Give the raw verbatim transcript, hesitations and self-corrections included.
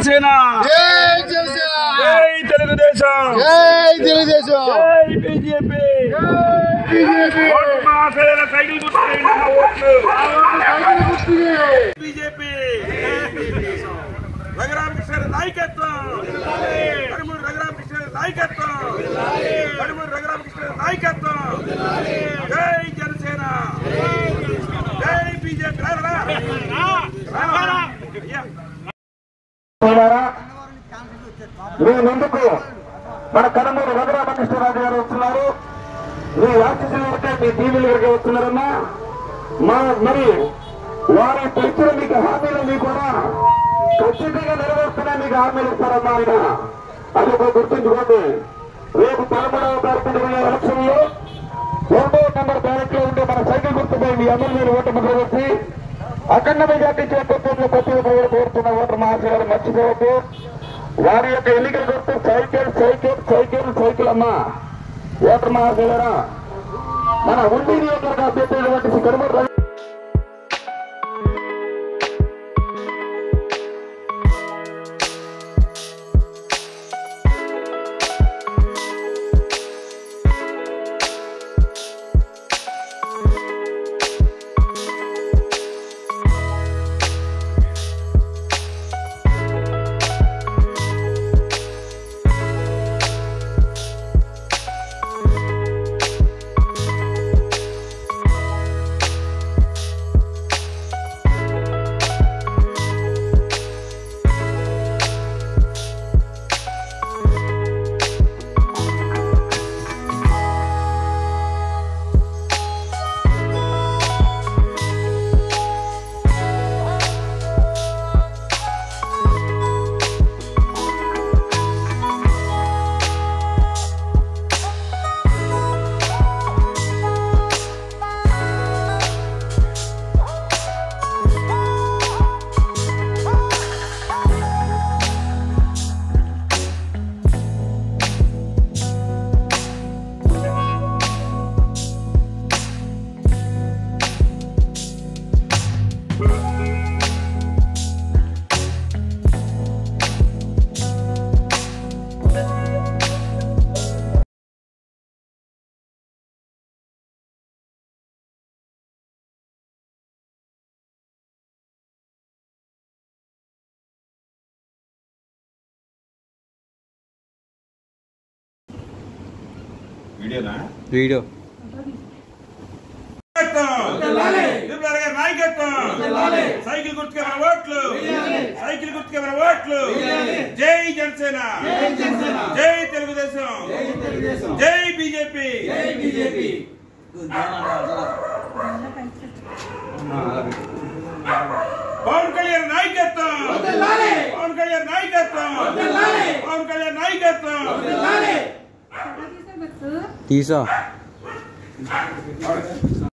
జనసేన జై జనసేన జై తెలుగుదేశం జై తెలుగుదేశం జై బీజేపీ బీజేపీ మహాశైల సైకిల్ గుర్తుపైన ఓట్లు బీజేపీ రఘురామకృష్ణ నాయకత్వం కడుమూరు రఘురామకృష్ణ నాయకత్వం కడుమూరు రఘురామకృష్ణ నాయకత్వం జై జనసేన జై బీజేపీ మీ ముందుకు మన కనుమూరు రఘురామకృష్ణరాజు గారు వస్తున్నారు. మీ ఆశీస్సులు ఉంటే మీ టీవీలు గారికి వస్తున్నారన్నా. మా మరి వారి ఇచ్చిన మీకు హామీలన్నీ కూడా ఖచ్చితంగా నెరవేరుస్తున్నా మీకు హామీలు ఇస్తారమ్మా ఆయన. అది ఒక గుర్తుంచుకోండి. రేపు పదమూడవ తారీఖు జరిగే ఎలక్షన్ లో రెండో నెంబర్ బ్యాలెట్ లో ఉండే మన సైకిల్ గుర్తుపై మీ ఎమ్మెల్యేలు ఓటు ముద్ర వేసి అఖండ మెజార్టీ చేపట్టిన ప్రతి ఒక్కరు కోరుతున్న ఓటర్ మహాశయాలు మర్చిపోవద్దు. వారి యొక్క ఎన్నికల గుర్తు సైకిల్ సైకిల్ సైకిల్ సైకిల్ అమ్మా. ఓటర్ మహాశయులరా, మన ఉండి నియోజకవర్గ అభ్యర్థులైనటువంటి కనుమూరు రఘు వీడియో నాయకత్వం సైకిల్ గుర్తుకే మన ఓట్లు సైకిల్ గుర్తుకే మన ఓట్లు జై జనసేన జై తెలుగుదేశం జై బీజేపీ పవన్ కళ్యాణ్ నాయకత్వం పవన్ కళ్యాణ్ నాయకత్వం పవన్ కళ్యాణ్ నాయకత్వం తీసా